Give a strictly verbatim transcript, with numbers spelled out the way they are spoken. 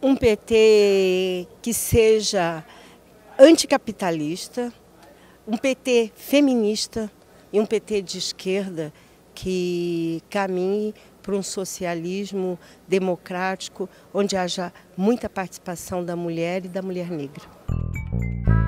Um P T que seja anticapitalista, um P T feminista e um P T de esquerda que caminhe para um socialismo democrático, onde haja muita participação da mulher e da mulher negra.